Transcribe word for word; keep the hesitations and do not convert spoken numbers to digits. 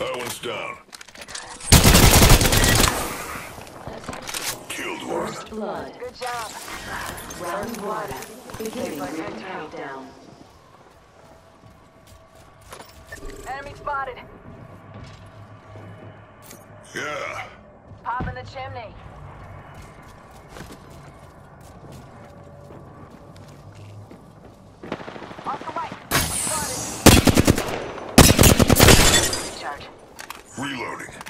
That one's down. Killed one. First blood. Good job. Round one. Beginning ring countdown. Enemy spotted. Yeah. Pop in the chimney. Off the right. Spotted. Recharge. Reloading.